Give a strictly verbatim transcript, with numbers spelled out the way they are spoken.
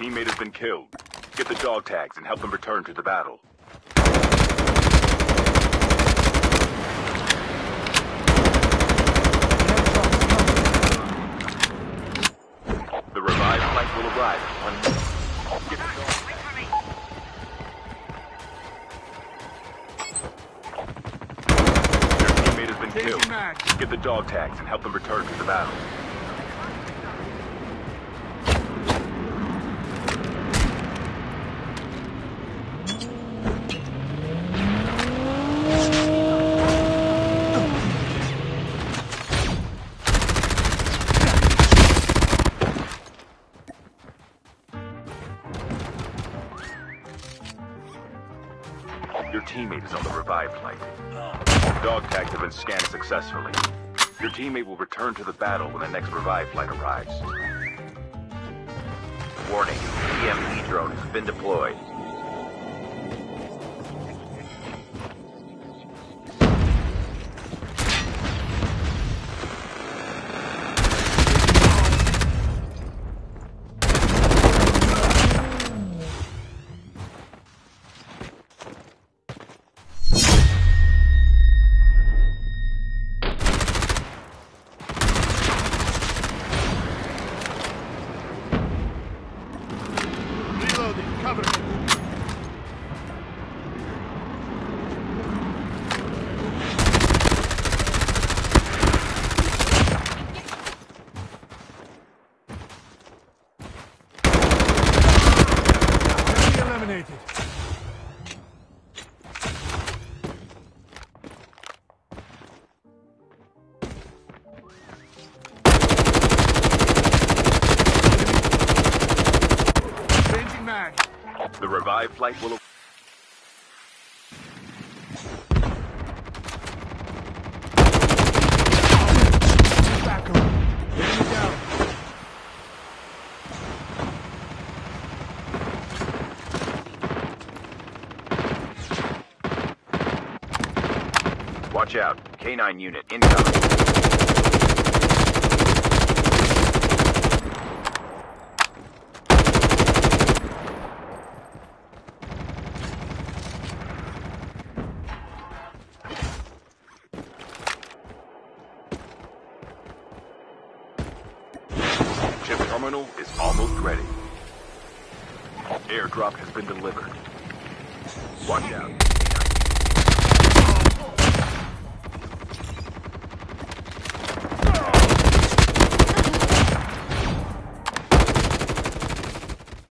teammate has been killed. Get the dog tags and help them return to the battle. The revived flight will arrive in one minute. Get the dog tags. Your teammate has been killed. Get the dog tags and help them return to the battle. Your teammate is on the revived flight. Dog tags have been scanned successfully. Your teammate will return to the battle when the next revived flight arrives. Warning, E M P drone has been deployed. Cover. Eliminated. Changing mag. The revived flight will... Back on. Getting it down. Watch out. K nine unit incoming. Chip terminal is almost ready. Airdrop has been delivered. Watch out.